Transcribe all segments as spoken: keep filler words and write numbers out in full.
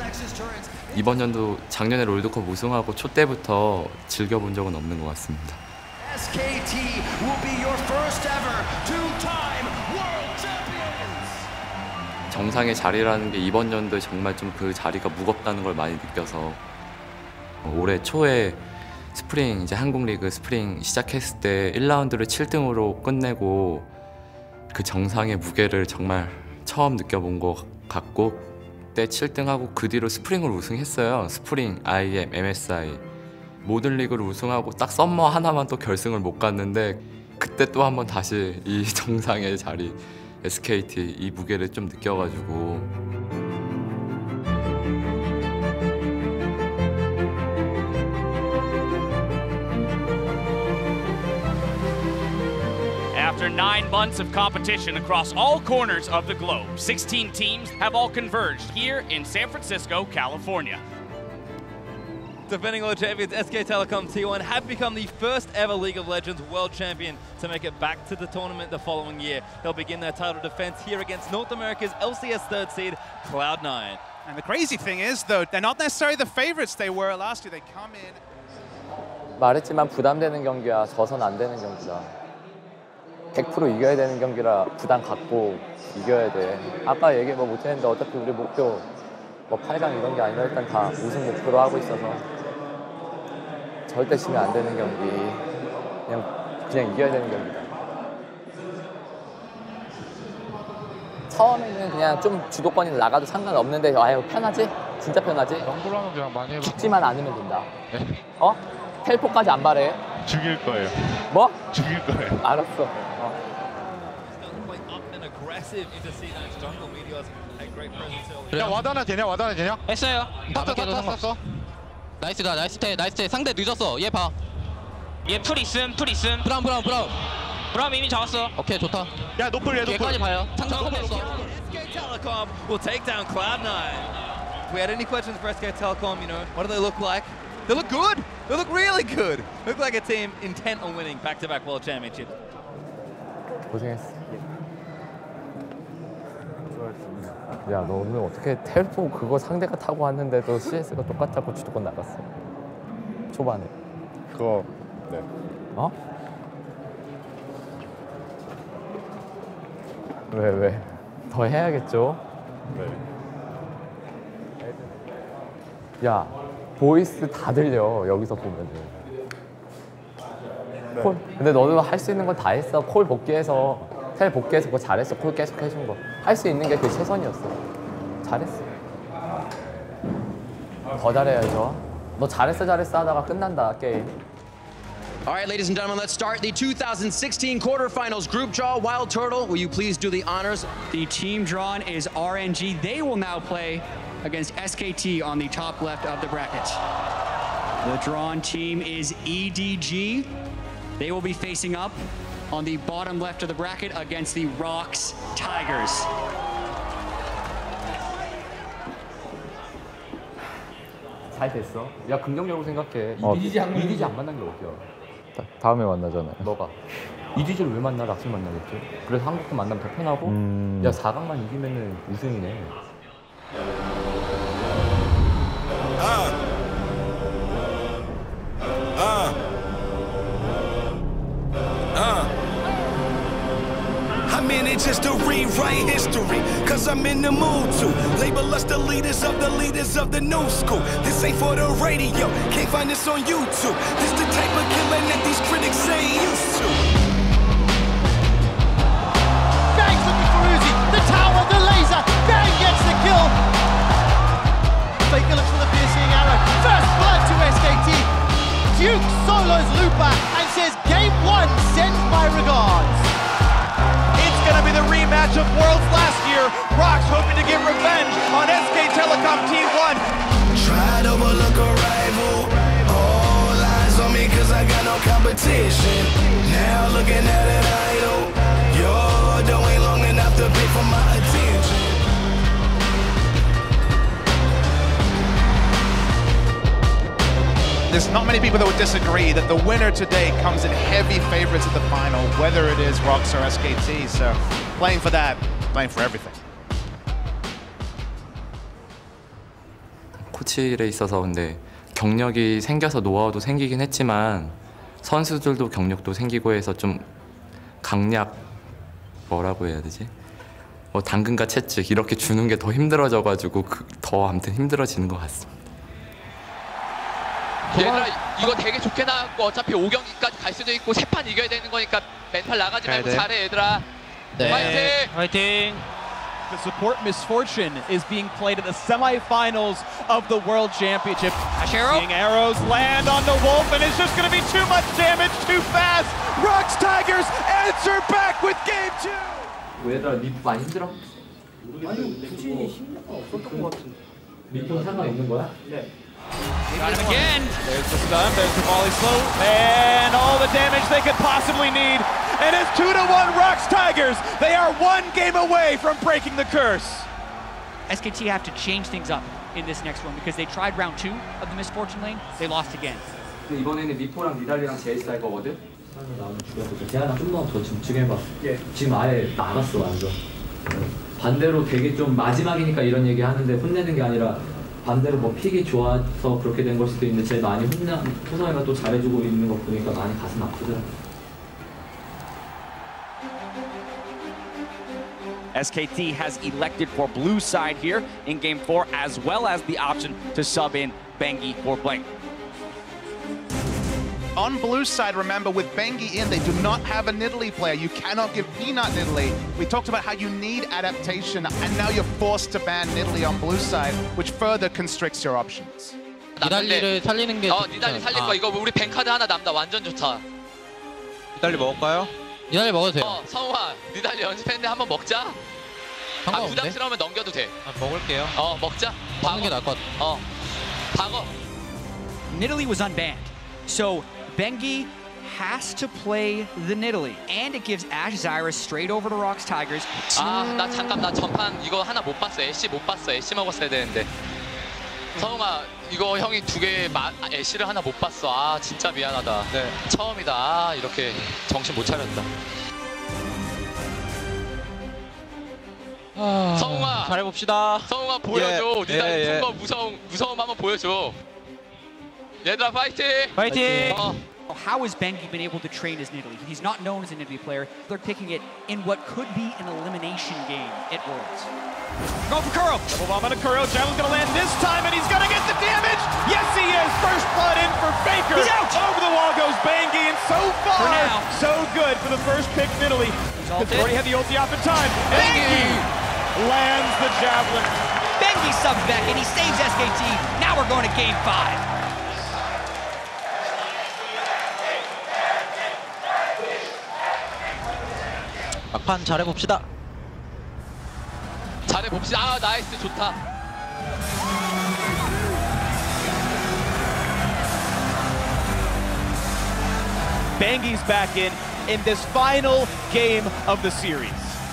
이번 연도 작년에 롤드컵 우승하고 초 때부터 즐겨본 적은 없는 것 같습니다. 에스케이티 will be your first ever two-time world champions. 정상의 자리라는 게 이번 연도에 정말 좀 그 자리가 무겁다는 걸 많이 느껴서 올해 초에 스프링 이제 한국 리그 스프링 시작했을 때 일 라운드를 칠 등으로 끝내고 그 정상의 무게를 정말 처음 느껴본 것 같고 그때 칠 등하고 그 뒤로 스프링을 우승했어요. 스프링, 아이엠, 엠에스아이 모든 리그를 우승하고 딱 썸머 하나만 또 결승을 못 갔는데 그때 또 한번 다시 이 정상의 자리 에스케이티 이 무게를 좀 느껴가지고 After nine months of competition across all corners of the globe, sixteen teams have all converged here in San Francisco, California. Defending world champions S K Telecom T one have become the first ever League of Legends world champion to make it back to the tournament the following year. They'll begin their title defense here against North America's L C S third seed, Cloud nine. And the crazy thing is, though, they're not necessarily the favorites they were last year. They come in. 말했지만 부담되는 경기야. 져선 안 되는 경기다. 백 퍼센트 이겨야 되는 경기라 부담 갖고 이겨야 돼. 아까 얘기 뭐 못했는데 어차피 우리 목표 뭐 팔 강 이런 게 아니라 일단 다 우승 목표로 하고 있어서 절대 지면 안 되는 경기. 그냥 그냥 이겨야 되는 경기다. 처음에는 그냥 좀 주도권이 나가도 상관없는데 아유 편하지? 진짜 편하지? 정글러는 그냥 많이 해봐. 죽지만 않으면 된다. 네? 어? 텔포까지 안 바래. 죽일 거예요. 뭐? 죽일 거예요. 알았어. 어. 야 와드 하나 되냐? 와드 하나 되냐? 했어요. 탔어 탔어 탔어. 나이스다 나이스 테 나이스 테 상대 늦었어. 얘 봐. 얘 풀 있음 풀 있음. 브라운 브라운 브라운. 브라움 이미 잡았어. 오케이 좋다. 야 노플 얘 노플. 얘까지 봐요. 상대 컴했어. S K Telecom will take down Cloud nine. If we had any questions for S K Telecom, you know, what do they look like? They look good. They look really good. They look like a team intent on winning back-to-back world championships. 고생했어. 야, 너 오늘 어떻게 텔포 그거 상대가 타고 왔는데도 씨에스가 똑같다고 주도권 나갔어. 초반에. 그거 네. 어? 왜 왜? 더 해야겠죠? 네. 야, 보이스 다 들려 여기서 보면은. 네. 콜. 근데 너도 할 수 있는 건 다 했어. 콜 복귀해서 텔 복귀해서 그거 잘했어. 콜 계속 해준 거. 할 수 있는 게 그게 최선이었어. 잘했어. 더 잘해야죠. 너 잘했어 잘했어 하다가 끝난다 게임. All right, ladies and gentlemen, let's start the two thousand sixteen quarterfinals group draw. Wild Turtle, will you please do the honors? The team drawn is R N G. They will now play against S K T on the top left of the bracket. The drawn team is E D G. They will be facing up on the bottom left of the bracket against the Rocks Tigers. 잘 됐어. 야 긍정적으로 생각해. 어. 이디지 안 이디지 안 만난 게 어디야? 다, 다음에 만나잖아요. 너가 이디지를 왜 만나? 락스를 만나겠지. 그래서 한국도 만나면 더 편하고. 음... 야 사 강만 이기면은 우승이네. 아. 아. 아. I'm in it just to rewrite history, cause I'm in the mood to label us the leaders of the leaders of the new school. This ain't for the radio, can't find this on YouTube. This the type of killing that these critics ain't used to. Bang's looking for Uzi, the tower, the laser, Bang gets the kill. Faker looks for the piercing arrow, first blood to S K T. Duke solos Lupa and says game one sends my regards. Gonna be the rematch of Worlds last year. Rocks hoping to get revenge on S K Telecom T one. Try to overlook a rival. All eyes on me cause I got no competition. Now looking at an idol. Your dough ain't long enough to pay for my attention. There's not many people that would disagree that the winner today comes in heavy favorites at the final, whether it is Rocks or S K T. So playing for that, playing for everything. 코치에 있어서 근데 경력이 생겨서 노하우도 생기긴 했지만 선수들도 경력도 생기고 해서 좀 강약 뭐라고 해야 되지? 뭐 당근과 채찍 이렇게 주는 게 더 힘들어져가지고 그, 더 아무튼 힘들어지는 것 같습니다. 얘들아 이거 되게 좋게 나왔고 어차피 오 경기까지 갈 수도 있고 세 판 이겨야 되는 거니까 멘탈 나가지 말고 잘해 얘들아. 네. 화이팅! 화이팅! The support misfortune is being played at the semifinals of the World Championship. Seeing arrows land on the Wolf, and it's just going to be too much damage, too fast. Rocks Tigers answer back with game two. 얘들아 리프 많이 힘들어? 아니 굳이 힘든 건 없었던 것 같은데. 리프는 상관없는 거야? 네. Got him again. There's the stun, there's the volley slow, and all the damage they could possibly need. And it's two to one Rocks Tigers. They are one game away from breaking the curse. S K T have to change things up in this next one because they tried round two of the misfortune lane. They lost again. 근데 이번에는 미포랑 니달리랑 제이스 할 거거든? 나는 죽였어. 제가 좀 더 더 집중해봐. 예. 지금 아예 나갔어 완전. 반대로 되게 좀 마지막이니까 이런 얘기 하는데 혼내는 게 아니라 반대로 뭐 픽이 좋아서 그렇게 된 걸 수도 있는데 제일 많이 혼나 호성이가 또 잘해주고 있는 거 보니까 많이 가슴 아프더라. S K T has elected for blue side here in game four, as well as the option to sub in Bengi for Blank. On blue side, remember, with Bengi in, they do not have a Nidalee player. You cannot give Peanut Nidalee. We talked about how you need adaptation, and now you're forced to ban Nidalee on blue side, which further constricts your options. 니달리를 살리는 게 어, 니달리 살릴 거. 이거 우리 뱅카드 하나 남다. 완전 좋다. 니달리 먹을까요? 니달리 먹어도 돼요. 어, 성우아, 니달리 연습했는데 한번 먹자. 아, 부담스러우면 넘겨도 돼. 아, 먹을게요. 어, 먹자. 먹는 게 나을 것 같아. 어, 박어. Nidalee was unbanned, so Bengi has to play the Nidalee, and it gives Ash Zyrus straight over to Rocks Tigers. 아, 나 잠깐 나 전판 이거 하나 못 봤어. 애쉬 못 봤어. 애쉬 먹었어야 되는데. 성우아, 이거 형이 두 개 애쉬를 하나 못 봤어. 아, 진짜 미안하다. 네. 처음이다. 아, 이렇게 정신 못 차렸다. 아... 성우아, 잘해봅시다. 성우아 보여줘. 예, 니달리 예, 예. 푼거 무서움 무서움 한번 보여줘. 얘들아 파이팅! 파이팅! 어. How has Bengi been able to train as Nidalee? He's not known as a Nidalee player. They're picking it in what could be an elimination game at Worlds. Go for Kuro. Double bomb on a Kuro. Javelin's going to land this time, and he's going to get the damage. Yes, he is. First blood in for Faker. He's out. Over the wall goes Bengi, and so far, For now. so good for the first pick, Nidalee. He's already had the ulti off in time. Bengi lands the Javelin. Bengi subs back, and he saves S K T. Now we're going to game five. 막판 잘해봅시다. 잘해봅시다. 아, 나이스, 좋다. Bengi's back in in this final game of the series.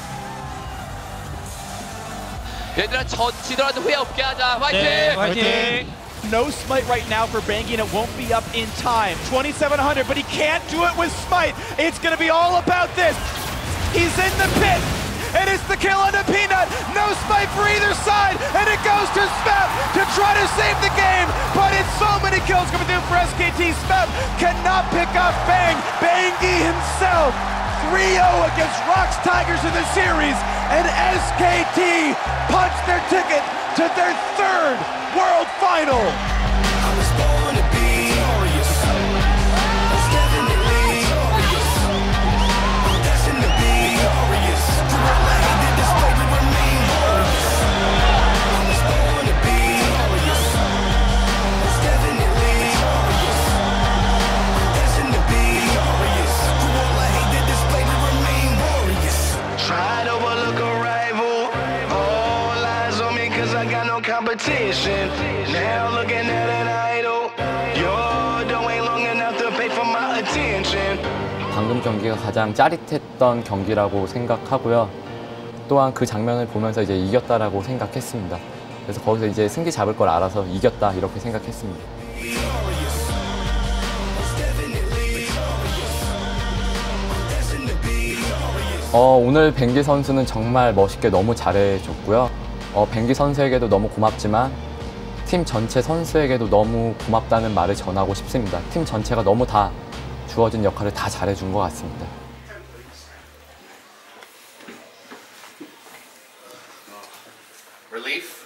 얘들아, 저 지더라도 후회 없게 하자. 화이팅! 네, 화이팅! No smite right now for Bengi, and it won't be up in time. twenty-seven hundred, but he can't do it with smite. It's going to be all about this. He's in the pit, and it's the kill on the Peanut. No smite for either side, and it goes to Smep to try to save the game, but it's so many kills coming through for S K T. Smep cannot pick up Bang. Bengi himself, three oh against Rocks Tigers in the series, and S K T punched their ticket to their third World Final. I was born to be glorious. Most definitely glorious. I'm destined to be glorious. Through all I hate, this way we remain glorious. I was born to be glorious. Most definitely glorious. I'm destined to be glorious. Through all I hate, this way we remain glorious. Try to overlook a rival. All eyes on me 'cause I got no competition. Now looking at an idol. Your dough ain't long enough to pay for my attention. 방금 경기가 가장 짜릿했던 경기라고 생각하고요. 또한 그 장면을 보면서 이제 이겼다라고 생각했습니다. 그래서 거기서 이제 승기 잡을 걸 알아서 이겼다 이렇게 생각했습니다. 어, 오늘 뱅기 선수는 정말 멋있게 너무 잘해줬고요. 어, 뱅기 선수에게도 너무 고맙지만 팀 전체 선수에게도 너무 고맙다는 말을 전하고 싶습니다. 팀 전체가 너무 다 주어진 역할을 다 잘해준 것 같습니다. Relief.